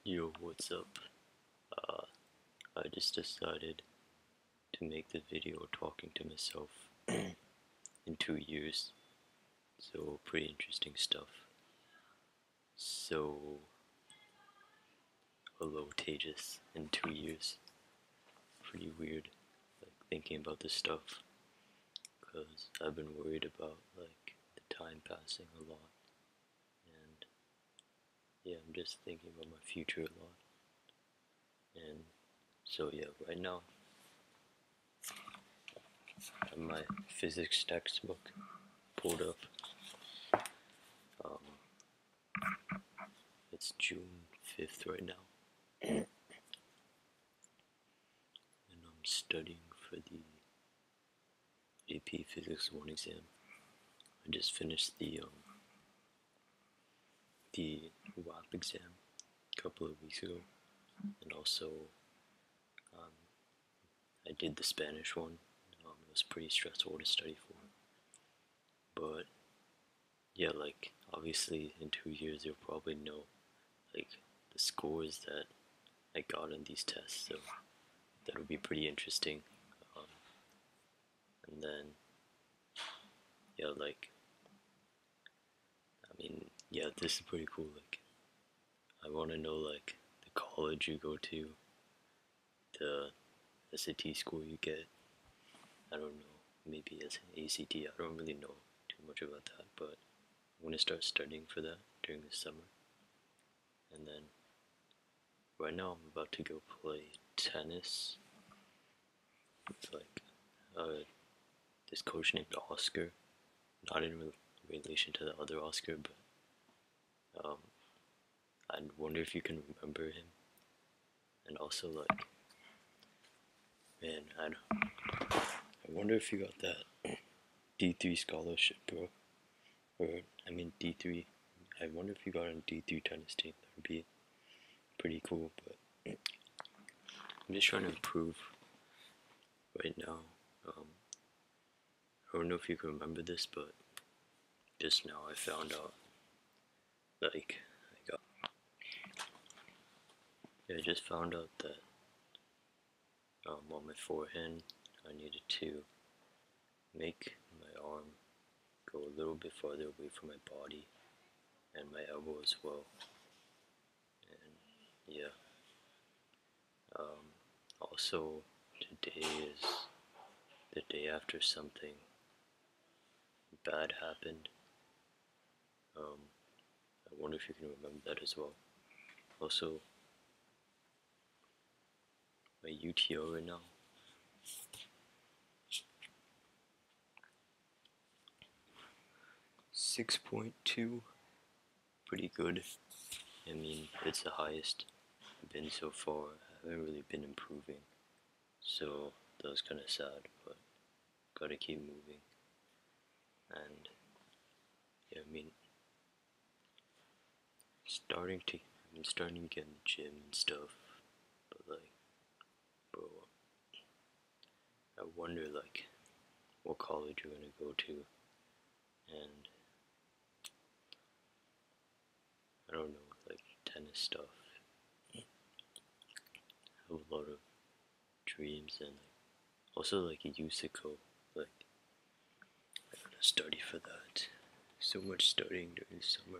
Yo, what's up? Uh, I just decided to make the video talking to myself in 2 years. So, pretty interesting stuff. So, hello, Tejas, in 2 years. Pretty weird, like, thinking about this stuff. Because I've been worried about, like, the time passing a lot. And, yeah, I'm just thinking about my future a lot. And, so yeah, right now, I have my physics textbook pulled up. Um, it's June 5th right now, and I'm studying for the AP Physics 1 exam. I just finished the WAP exam a couple of weeks ago, and also um, I did the Spanish one. It was pretty stressful to study for, but yeah, like obviously in 2 years you'll probably know like the scores that I got on these tests, so that'll be pretty interesting. Um, and then yeah, like I mean, yeah, this is pretty cool. Like, I want to know like the college you go to, the SAT score you get. I don't know, maybe as ACT. I don't really know too much about that, but I'm gonna start studying for that during the summer. And then right now I'm about to go play tennis with like this coach named Oscar. Not in relation to the other Oscar, but um, I wonder if you can remember him. And also like, man, I wonder if you got that D3 scholarship, bro. Or, I mean, D3. I wonder if you got on D3 tennis team. That would be pretty cool, but I'm just trying to improve right now. I don't know if you can remember this, but just now I found out, like, I just found out that on my forehand, I needed to make my arm go a little bit farther away from my body and my elbow as well. And yeah, also today is the day after something bad happened. I wonder if you can remember that as well. Also, my UTO right now, 6.2, pretty good. I mean, it's the highest been so far. I haven't really been improving, so that was kind of sad, but gotta keep moving. And yeah, I mean, starting to get in the gym and stuff, but like, bro, I wonder like what college you're gonna go to, and I don't know, like tennis stuff. I have a lot of dreams, and like also like Yusico, like I gotta study for that. So much studying during the summer,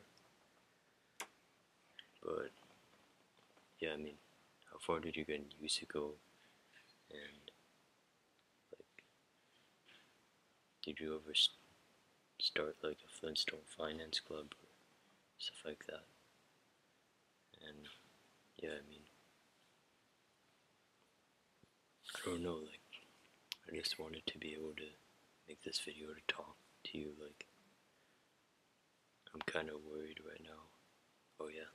but yeah, I mean, how far did you get in Yusico, and like, did you ever start like a Flintstone Finance Club or stuff like that? And yeah, I mean, I don't know, like, I just wanted to be able to make this video to talk to you. Like, I'm kind of worried right now. Oh yeah,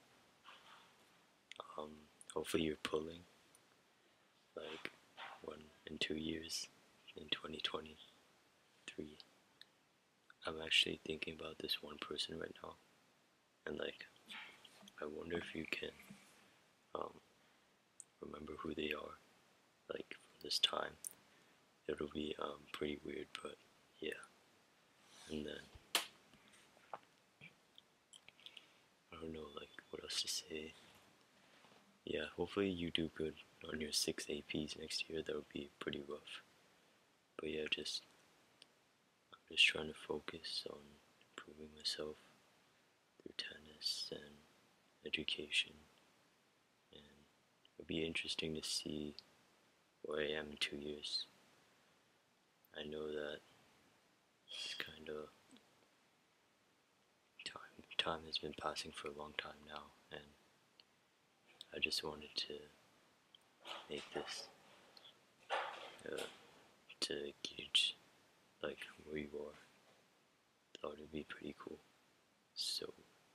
hopefully you're pulling like 1 and 2 years in 2023. I'm actually thinking about this one person right now, and like, I wonder if you can um, remember who they are, like from this time. It'll be pretty weird, but yeah. And then I don't know like what else to say. yeah, hopefully you do good on your 6 APs next year. That would be pretty rough. But yeah, I'm just trying to focus on improving myself through tennis and education, and it'll be interesting to see where I am in 2 years. I know that it's kind of time has been passing for a long time now, and I just wanted to make this uh, to gauge like where you are. Thought it'd be pretty cool. So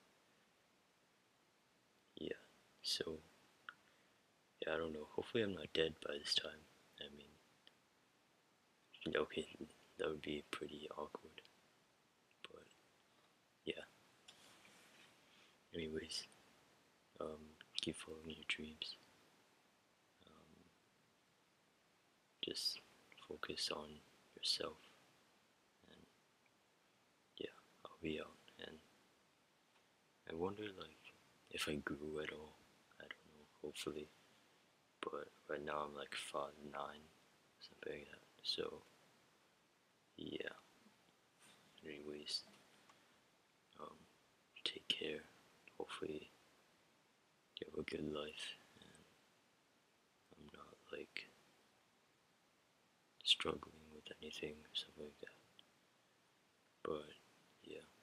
yeah, so yeah, I don't know. Hopefully, I'm not dead by this time. I mean, okay, that would be pretty awkward. But yeah. Anyways, keep following your dreams. Um, just focus on yourself, and yeah, I'll be out. And I wonder, like, if I grew at all. I don't know. Hopefully, but right now I'm like 5'9", something like that. So yeah. Anyways, um, take care. Hopefully, you have a good life, and I'm not like struggling with anything or something like that. But yeah.